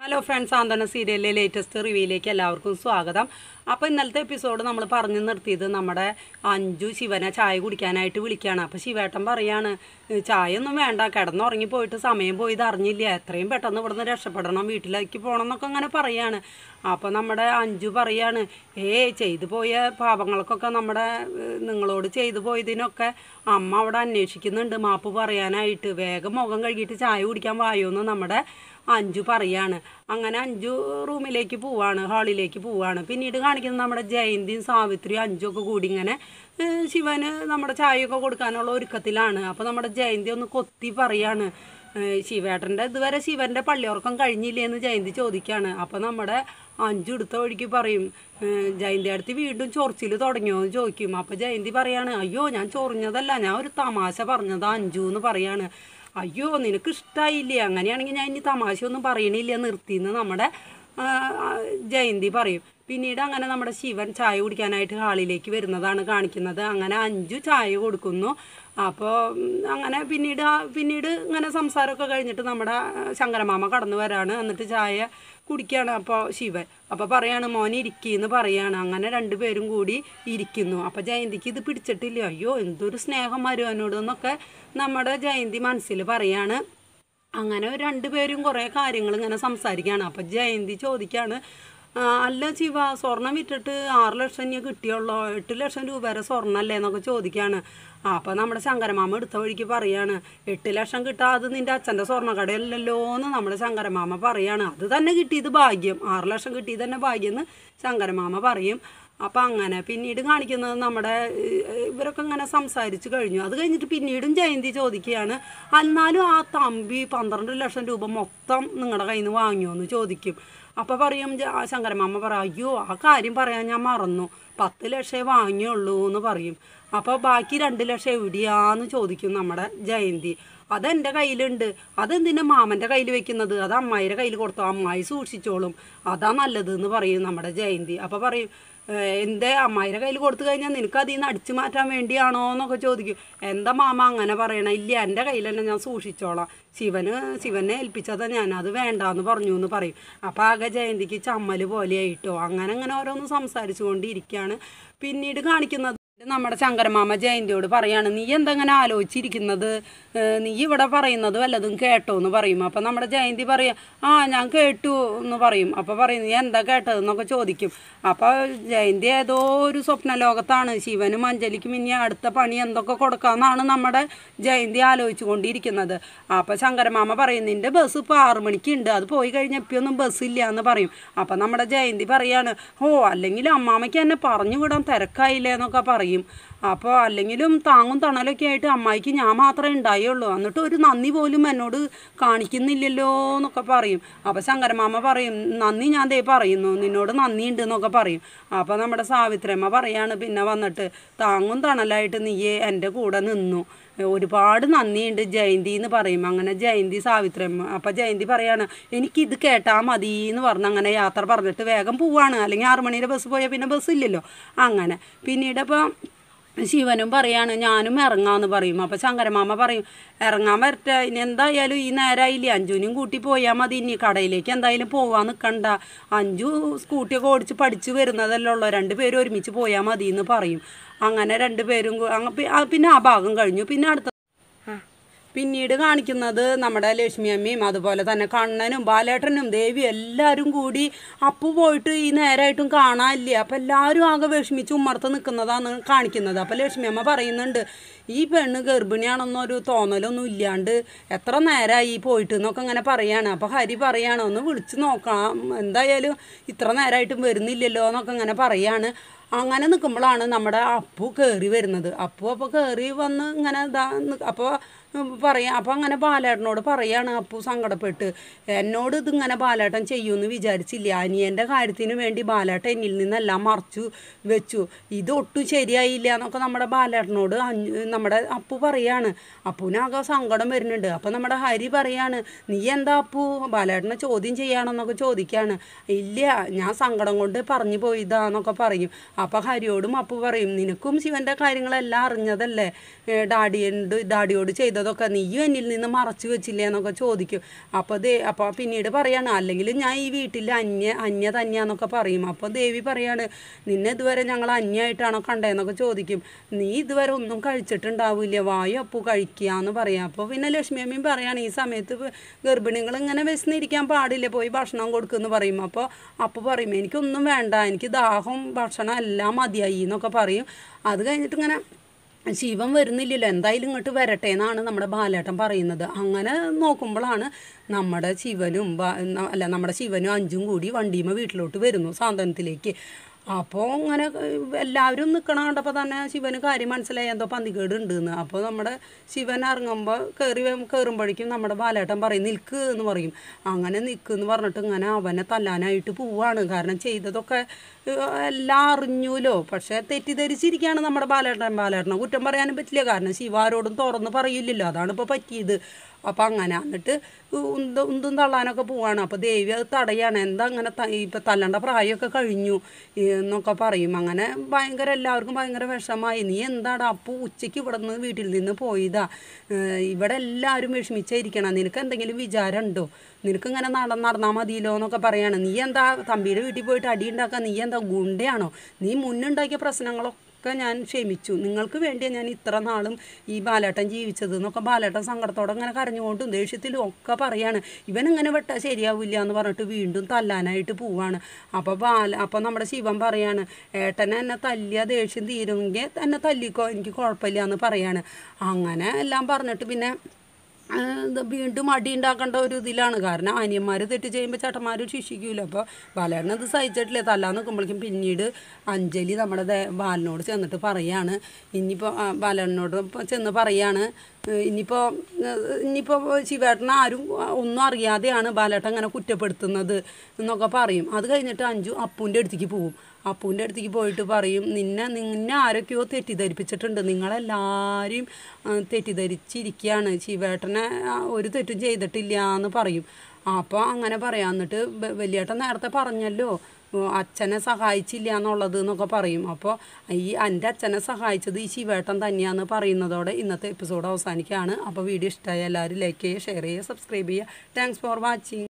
Hello friends, സാന്ത്വനം സീരിയലിലെ latest റിവ്യൂയിലേക്ക് എല്ലാവർക്കും സ്വാഗതം. അപ്പോൾ ഇന്നലത്തെ എപ്പിസോഡ് നമ്മൾ പറഞ്ഞു നിർത്തിയത് നമ്മുടെ അഞ്ജു ശിവനെ ചായ കുടിക്കാനായിട്ട് വിളിക്കുകയാണ്. അപ്പോൾ ശിവേട്ടൻ പറയാണ്, ചായ ഒന്നും വേണ്ട, കിടന്നുറങ്ങി പോയിട്ട് സമയം പോയത് അറിഞ്ഞില്ല, എത്രയും പെട്ടെന്ന് ഇവിടുന്ന് രക്ഷപ്പെടണം, വീട്ടിലേക്ക് പോകണം എന്നൊക്കെ അങ്ങനെ പറയാണ്. അപ്പോൾ നമ്മുടെ അഞ്ജു പറയാണ്, ചെയ്തു പോയ പാപങ്ങൾക്കൊക്കെ നിങ്ങളോട് ചെയ്തു പോയതിനൊക്കെ അമ്മ അവിടെ അന്വേഷിക്കുന്നുണ്ട്, മാപ്പ് പറയാനായിട്ട്, വേഗം മുഖം കഴുകിയിട്ട് ചായ കുടിക്കാൻ വായോന്ന് നമ്മുടെ അഞ്ജു പറയാണ്. അങ്ങനെ അഞ്ജു റൂമിലേക്ക് പോവാണ്, ഹാളിലേക്ക് പോവാണ്. പിന്നീട് കാണിക്കുന്നത് നമ്മുടെ ജയന്തിയും സാവിത്രിയും അഞ്ജുവൊക്കെ കൂടി ഇങ്ങനെ ശിവന് നമ്മുടെ ചായയൊക്കെ കൊടുക്കാനുള്ള ഒരുക്കത്തിലാണ്. അപ്പോൾ നമ്മുടെ ജയന്തി ഒന്ന് കൊത്തി പറയാണ്, ഇതുവരെ ശിവൻ്റെ പള്ളിയുറക്കം കഴിഞ്ഞില്ലേന്ന് ജയന്തി ചോദിക്കുകയാണ്. അപ്പോൾ നമ്മുടെ അഞ്ജു എടുത്ത വഴിക്ക് പറയും, ജയന്തി അടുത്ത് വീണ്ടും ചൊറിച്ചിൽ തുടങ്ങിയോ എന്ന് ചോദിക്കും. അപ്പോൾ ജയന്തി പറയാണ്, അയ്യോ ഞാൻ ചൊറിഞ്ഞതല്ല, ഞാൻ ഒരു തമാശ പറഞ്ഞതാ അഞ്ജു എന്ന് പറയാണ്. അയ്യോ നിനക്ക് ഇഷ്ടമായില്ലേ, അങ്ങനെയാണെങ്കിൽ ഞാൻ ഇനി തമാശയൊന്നും പറയണില്ല, നിർത്തിയെന്ന് നമ്മുടെ ജയന്തി പറയും. പിന്നീട് അങ്ങനെ നമ്മുടെ ശിവൻ ചായ കുടിക്കാനായിട്ട് ഹാളിലേക്ക് വരുന്നതാണ് കാണിക്കുന്നത്. അങ്ങനെ അഞ്ജു ചായ കൊടുക്കുന്നു. അപ്പോൾ അങ്ങനെ പിന്നീട് ഇങ്ങനെ സംസാരമൊക്കെ കഴിഞ്ഞിട്ട് നമ്മുടെ ശങ്കരമാമ കടന്നു വരാണ്. എന്നിട്ട് ചായ കുടിക്കുകയാണ്. അപ്പോൾ ശിവൻ അപ്പോൾ പറയാണ്, മോനെ ഇരിക്കുകയെന്ന് പറയാണ്. അങ്ങനെ രണ്ടുപേരും കൂടി ഇരിക്കുന്നു. അപ്പോൾ ജയന്തിക്ക് ഇത് പിടിച്ചിട്ടില്ല, അയ്യോ എന്തൊരു സ്നേഹം മരുവനോട് എന്നൊക്കെ നമ്മുടെ ജയന്തി മനസ്സിൽ പറയാണ്. അങ്ങനെ രണ്ടുപേരും കുറേ കാര്യങ്ങൾ ഇങ്ങനെ സംസാരിക്കുകയാണ്. അപ്പോൾ ജയന്തി ചോദിക്കുകയാണ്, അല്ല ശിവ, സ്വർണം വിറ്റിട്ട് 6 ലക്ഷം ഇനി കിട്ടിയുള്ളൂ, 8 ലക്ഷം രൂപ വരെ സ്വർണ്ണമല്ലേ എന്നൊക്കെ ചോദിക്കുകയാണ്. അപ്പോൾ നമ്മുടെ ശങ്കരമാമ എടുത്ത വഴിക്ക് പറയാണ്, 8 ലക്ഷം കിട്ടാതെ നിൻ്റെ അച്ഛൻ്റെ സ്വർണ്ണക്കടയല്ലല്ലോ എന്ന് നമ്മുടെ ശങ്കരമാമ പറയാണ്. അത് തന്നെ കിട്ടിയത് ഭാഗ്യം, 6 ലക്ഷം കിട്ടിയത് തന്നെ ഭാഗ്യം എന്ന് ശങ്കരമാമ പറയും. അപ്പം അങ്ങനെ പിന്നീട് കാണിക്കുന്നത് നമ്മുടെ ഇവരൊക്കെ ഇങ്ങനെ സംസാരിച്ച് കഴിഞ്ഞു. അത് കഴിഞ്ഞിട്ട് പിന്നീടും ജയന്തി ചോദിക്കുകയാണ്, എന്നാലും ആ തമ്പി 12 ലക്ഷം രൂപ മൊത്തം നിങ്ങളുടെ കയ്യിൽ നിന്ന് വാങ്ങിയോ എന്ന് ചോദിക്കും. അപ്പോൾ പറയും ശങ്കരമാമ പറയും, അയ്യോ ആ കാര്യം പറയാൻ ഞാൻ മറന്നു, 10 ലക്ഷമേ വാങ്ങിയുള്ളൂ എന്ന് പറയും. അപ്പോൾ ബാക്കി 2 ലക്ഷം എവിടെയാന്ന് ചോദിക്കും നമ്മുടെ ജയന്തി. അതെൻ്റെ കയ്യിലുണ്ട്, അതെന്തിനാ മാമൻ്റെ കയ്യിൽ വെക്കുന്നത്, അത് അമ്മായിയുടെ കയ്യിൽ കൊടുത്തോ, അമ്മായി സൂക്ഷിച്ചോളും, അതാ നല്ലതെന്ന് പറയും നമ്മുടെ ജയന്തി. അപ്പോൾ പറയും, എൻ്റെ അമ്മായിയുടെ കയ്യിൽ കൊടുത്തു കഴിഞ്ഞാൽ നിനക്ക് അതിൽ നിന്ന് അടിച്ചു മാറ്റാൻ വേണ്ടിയാണോ എന്നൊക്കെ ചോദിക്കും. എന്താ മാമ അങ്ങനെ പറയണ, ഇല്ല എൻ്റെ കയ്യിൽ തന്നെ ഞാൻ സൂക്ഷിച്ചോളാം, ശിവനെ ഏൽപ്പിച്ചതാ ഞാൻ, അത് വേണ്ടാന്ന് പറഞ്ഞു എന്ന് പറയും. അപ്പോൾ ആകെ ജയന്തിക്ക് ചമ്മൽ പോലെയായിട്ടോ. അങ്ങനെ ഓരോന്ന് സംസാരിച്ചു കൊണ്ടിരിക്കുകയാണ്. പിന്നീട് കാണിക്കുന്നത് നമ്മുടെ ശങ്കരമാമ ജയന്തിയോട് പറയാണ്, നീ എന്തെങ്ങനെ ആലോചിച്ചിരിക്കുന്നത്, നീ ഇവിടെ പറയുന്നത് വല്ലതും കേട്ടോ എന്ന് പറയും. അപ്പം നമ്മുടെ ജയന്തി പറയാം, ഞാൻ കേട്ടു എന്ന് പറയും. അപ്പോൾ പറയും, നീ എന്താ കേട്ടതെന്നൊക്കെ ചോദിക്കും. അപ്പോൾ ജയന്തി ഏതോ ഒരു സ്വപ്ന ലോകത്താണ്, ശിവനും അഞ്ജലിക്കും ഇനി അടുത്ത പണി എന്തൊക്കെ കൊടുക്കാമെന്നാണ് നമ്മുടെ ജയന്തി ആലോചിച്ചു കൊണ്ടിരിക്കുന്നത്. അപ്പോൾ ശങ്കരമാമ പറയും, നിൻ്റെ ബസ് ഇപ്പോൾ 6 മണിക്ക് ഉണ്ട്, അത് പോയി കഴിഞ്ഞാൽ ഇപ്പൊന്നും ബസ്സില്ല എന്ന് പറയും. അപ്പം നമ്മുടെ ജയന്തി പറയാണ്, അല്ലെങ്കിൽ അമ്മാമ്മയ്ക്ക് എന്നെ പറഞ്ഞു വിടാൻ തിരക്കായില്ലേ എന്നൊക്കെ പറയും. അപ്പോൾ അല്ലെങ്കിലും താങ്ങും തണലൊക്കെ ആയിട്ട് അമ്മായിക്ക് ഞാൻ മാത്രമേ ഉണ്ടായുള്ളൂ, എന്നിട്ട് ഒരു നന്ദി പോലും എന്നോട് കാണിക്കുന്നില്ലല്ലോ എന്നൊക്കെ പറയും. അപ്പോൾ ശങ്കരമാമ പറയും, നന്ദി ഞാൻ ദേ പറയുന്നു, നിന്നോട് നന്ദിയുണ്ട് എന്നൊക്കെ പറയും. അപ്പോൾ നമ്മുടെ സാവിത്രമ്മ പറയാണ്, പിന്നെ വന്നിട്ട് താങ്ങും തണലായിട്ട് നീയെ എൻ്റെ കൂടെ നിന്നു, ഒരുപാട് നന്ദിയുണ്ട് ജയന്തി എന്ന് പറയും. അങ്ങനെ ജയന്തി സാവിത്രമ്മ അപ്പോൾ ജയന്തി പറയാണ്, എനിക്കിത് കേട്ടാൽ മതി എന്ന് പറഞ്ഞ് അങ്ങനെ യാത്ര പറഞ്ഞിട്ട് വേഗം പോവാണ്. അല്ലെങ്കിൽ 6 മണിയുടെ ബസ് പോയാൽ പിന്നെ ബസ്സില്ലല്ലോ. അങ്ങനെ പിന്നീട് അപ്പോൾ ശിവനും പറയാണ്, ഞാനും ഇറങ്ങാമെന്ന് പറയും. അപ്പോൾ ശങ്കരമാമ പറയും, ഇറങ്ങാൻ വരട്ടെ, ഇനി എന്തായാലും ഈ നേരമായില്ലേ, അഞ്ജുവിനും കൂട്ടി പോയാൽ മതി, ഇനി കടയിലേക്ക് എന്തായാലും പോകാൻ നിൽക്കണ്ട, അഞ്ജു സ്കൂട്ടിയൊക്കെ ഓടിച്ച് പഠിച്ച് വരുന്നതല്ലേ ഉള്ളൂ, 2 പേരും ഒരുമിച്ച് പോയാൽ മതി എന്ന് പറയും. അങ്ങനെ 2 പേരും പിന്നെ ആ ഭാഗം കഴിഞ്ഞു. പിന്നീട് കാണിക്കുന്നത് നമ്മുടെ ലക്ഷ്മി അമ്മയും അതുപോലെ തന്നെ കണ്ണനും ബാലേട്ടനും ദേവിയും എല്ലാവരും കൂടി അപ്പു പോയിട്ട് ഈ നേരമായിട്ടും കാണാനില്ല. അപ്പം എല്ലാവരും ആകെ വിഷമിച്ച് ഉമ്മർത്ത് നിൽക്കുന്നതാണ് കാണിക്കുന്നത്. അപ്പം ലക്ഷ്മി അമ്മ പറയുന്നുണ്ട്, ഈ പെണ്ണ് ഗർഭിണിയാണെന്നൊരു തോന്നലൊന്നും ഇല്ലാണ്ട് എത്ര നേരമായി പോയിട്ട് എന്നൊക്കെ ഇങ്ങനെ പറയാണ്. അപ്പോൾ ഹരി പറയാണ്, ഒന്ന് വിളിച്ച് നോക്കാം, എന്തായാലും ഇത്ര നേരമായിട്ടും വരുന്നില്ലല്ലോ എന്നൊക്കെ ഇങ്ങനെ പറയാണ്. അങ്ങനെ നിൽക്കുമ്പോഴാണ് നമ്മുടെ അപ്പു കയറി വരുന്നത്. അപ്പോൾ കയറി വന്ന് ഇങ്ങനെ അപ്പോൾ അപ്പോൾ അങ്ങനെ ബാലേട്ടനോട് പറയാണ് അപ്പു സങ്കടപ്പെട്ട്, എന്നോട് ഇതിങ്ങനെ ബാലേട്ടൻ ചെയ്യുമെന്ന് വിചാരിച്ചില്ല, അനിയൻ്റെ കാര്യത്തിന് വേണ്ടി ബാലേട്ടൻ എന്നിൽ നിന്നെല്ലാം മറച്ചു വെച്ചു, ഇതൊട്ടും ശരിയായില്ല എന്നൊക്കെ നമ്മുടെ ബാലേട്ടനോട് നമ്മുടെ അപ്പു പറയാണ്. അപ്പുവിനാകെ സങ്കടം വരുന്നുണ്ട്. അപ്പോൾ നമ്മുടെ ഹരി പറയാണ്, നീ എന്താ അപ്പു ബാലേട്ടനെ ചോദ്യം ചെയ്യാണെന്നൊക്കെ ചോദിക്കുകയാണ്. ഇല്ല, ഞാൻ സങ്കടം കൊണ്ട് പറഞ്ഞു പോയതാന്നൊക്കെ പറയും. അപ്പോൾ ഹരിയോടും അപ്പു പറയും, നിനക്കും ശിവൻ്റെ കാര്യങ്ങളെല്ലാം അറിഞ്ഞതല്ലേ, ഡാഡിയോട് ചെയ്തത് ചെയ്തതൊക്കെ നീയും എന്നിൽ നിന്ന് മറച്ചു വെച്ചില്ലേ എന്നൊക്കെ ചോദിക്കും. അപ്പോൾ പിന്നീട് പറയാണ് അല്ലെങ്കിൽ ഞാൻ ഈ വീട്ടിൽ അന്യ തന്നെയാന്നൊക്കെ പറയും. അപ്പോൾ ദേവി പറയാണ് നിന്നെ ഇതുവരെ ഞങ്ങൾ അന്യമായിട്ടാണോ കണ്ടതെന്നൊക്കെ ചോദിക്കും. നീ ഇതുവരെ ഒന്നും കഴിച്ചിട്ടുണ്ടാവില്ല, വായു അപ്പു കഴിക്കുക എന്ന് പറയാം. അപ്പോൾ പിന്നെ ലക്ഷ്മി അമ്മയും പറയാണ് ഈ സമയത്ത് ഗർഭിണികൾ ഇങ്ങനെ വിശന്നിരിക്കാൻ പാടില്ല, പോയി ഭക്ഷണം കൊടുക്കുമെന്ന് പറയും. അപ്പോൾ അപ്പു പറയും എനിക്കൊന്നും വേണ്ട, എനിക്ക് ദാഹം ഭക്ഷണം എല്ലാം മതിയായി എന്നൊക്കെ പറയും. അത് കഴിഞ്ഞിട്ട് ഇങ്ങനെ ശിവൻ വരുന്നില്ലല്ലോ, എന്തായാലും ഇങ്ങോട്ട് വരട്ടെ എന്നാണ് നമ്മുടെ ബാലേട്ടൻ പറയുന്നത്. അങ്ങനെ നോക്കുമ്പോഴാണ് നമ്മുടെ ശിവനും അഞ്ചും കൂടി വണ്ടിയുമ്പോൾ വീട്ടിലോട്ട് വരുന്നു സാന്ത്വനത്തിലേക്ക്. അപ്പോൾ ഇങ്ങനെ എല്ലാവരും നിൽക്കണ കണ്ടപ്പോൾ തന്നെ ശിവന് കാര്യം മനസ്സിലായി എന്തോ പന്തികേട് ഉണ്ടെന്ന്. അപ്പോൾ നമ്മുടെ ശിവൻ ഇറങ്ങുമ്പോൾ കയറുമ്പോഴേക്കും നമ്മുടെ ബാലേട്ടൻ പറയും നിൽക്ക് എന്ന് പറയും. അങ്ങനെ നിൽക്കുമെന്ന് പറഞ്ഞിട്ട് ഇങ്ങനെ അവനെ തല്ലാനായിട്ട് പോവാണ്. കാരണം ചെയ്തതൊക്കെ എല്ലാം അറിഞ്ഞൂലോ, പക്ഷേ തെറ്റിദ്ധരിച്ചിരിക്കുകയാണ് നമ്മുടെ ബാലേട്ടനെ കുറ്റം പറയാനും പറ്റില്ല. കാരണം ശിവ ആരോടും തുറന്ന് പറയില്ലല്ലോ, അതാണ് ഇപ്പോൾ പറ്റിയത്. അപ്പം അങ്ങനെ എന്നിട്ട് ഉന്തും തള്ളാനൊക്കെ പോവാണ്. അപ്പോൾ ദേവി അത് തടയാണ്. എന്താ അങ്ങനെ ഇപ്പം തല്ലണ്ട പ്രായമൊക്കെ കഴിഞ്ഞു എന്നൊക്കെ പറയും. അങ്ങനെ എല്ലാവർക്കും ഭയങ്കര വിഷമായി. നീ എന്താടാ അപ്പോൾ ഉച്ചയ്ക്ക് ഇവിടെ നിന്ന് വീട്ടിൽ നിന്ന് പോയതാ, ഇവിടെ എല്ലാവരും വിഷമിച്ചായിരിക്കണം, നിനക്ക് എന്തെങ്കിലും വിചാരം ഉണ്ടോ, നിനക്കിങ്ങനെ നടന്നാൽ മതിയല്ലോ എന്നൊക്കെ പറയാണ്. നീ എന്താ തമ്പിയുടെ വീട്ടിൽ പോയിട്ട് അടി ഉണ്ടാക്കുക, നീ എന്താ ഗുണ്ടയാണോ, നീ മുന്നുണ്ടാക്കിയ പ്രശ്നങ്ങളൊക്കെ ഞാൻ ക്ഷമിച്ചു, നിങ്ങൾക്ക് വേണ്ടിയാണ് ഞാൻ ഇത്ര നാളും ഈ ബാലേട്ടൻ ജീവിച്ചത് എന്നൊക്കെ ബാലേട്ടൻ സങ്കടത്തോടെ ഇങ്ങനെ കരഞ്ഞുകൊണ്ടും ദേഷ്യത്തിലും ഒക്കെ പറയാണ്. ഇവനിങ്ങനെ വെട്ടാൽ ശരിയാവില്ല എന്ന് പറഞ്ഞിട്ട് വീണ്ടും തല്ലാനായിട്ട് പോവാണ്. അപ്പോൾ നമ്മുടെ ശിവൻ പറയാണ് ഏട്ടനെ എന്നെ തല്ലിയ ദേഷ്യം തീരുമെങ്കിൽ എന്നെ തല്ലിക്കോ, എനിക്ക് കുഴപ്പമില്ല എന്ന് പറയാണ്. അങ്ങനെ എല്ലാം പറഞ്ഞിട്ട് പിന്നെ വീണ്ടും അടി ഉണ്ടാക്കേണ്ട ഒരു ഇതിലാണ്. കാരണം അനിയന്മാർ തെറ്റ് ചെയ്യുമ്പോൾ ചേട്ടന്മാർ ശിക്ഷിക്കൂല. അപ്പോൾ ബാലേട്ടൻ അത് സഹിച്ചിട്ടില്ലേ, തല്ലാൻ നിൽക്കുമ്പോഴേക്കും പിന്നീട് അഞ്ജലി നമ്മുടെ ബാലനോട് ചെന്നിട്ട് പറയാണ്, ഇനിയിപ്പോൾ ബാലേട്ടനോട് ചെന്ന് പറയാണ് ഇനിയിപ്പോൾ ശിവേട്ടൻ ആരും ഒന്നും അറിയാതെയാണ് ബാലേട്ടൻ അങ്ങനെ കുറ്റപ്പെടുത്തുന്നത് എന്നൊക്കെ പറയും. അത് കഴിഞ്ഞിട്ട് അഞ്ജു അപ്പൂൻ്റെ അടുത്തേക്ക് പോവും. അപ്പൂൻ്റെ അടുത്തേക്ക് പോയിട്ട് പറയും നിന്നെ ആരൊക്കെയോ തെറ്റിദ്ധരിപ്പിച്ചിട്ടുണ്ട്, നിങ്ങളെല്ലാവരും തെറ്റിദ്ധരിച്ചിരിക്കുകയാണ്, ശിവേട്ടനെ ഒരു തെറ്റും ചെയ്തിട്ടില്ല എന്ന് പറയും. അപ്പോൾ അങ്ങനെ പറയാം. എന്നിട്ട് വലിയേട്ടൻ നേരത്തെ പറഞ്ഞല്ലോ അച്ഛനെ സഹായിച്ചില്ല എന്നുള്ളത് എന്നൊക്കെ പറയും. അപ്പോൾ എൻ്റെ അച്ഛനെ സഹായിച്ചത് ഈ ശിവേട്ടൻ തന്നെയാണെന്ന് പറയുന്നതോടെ ഇന്നത്തെ എപ്പിസോഡ് അവസാനിക്കുകയാണ്. അപ്പോൾ വീഡിയോ ഇഷ്ടമായ എല്ലാവരും ലൈക്ക് ചെയ്യുക, ഷെയർ ചെയ്യുക, സബ്സ്ക്രൈബ് ചെയ്യുക. Thanks for watching.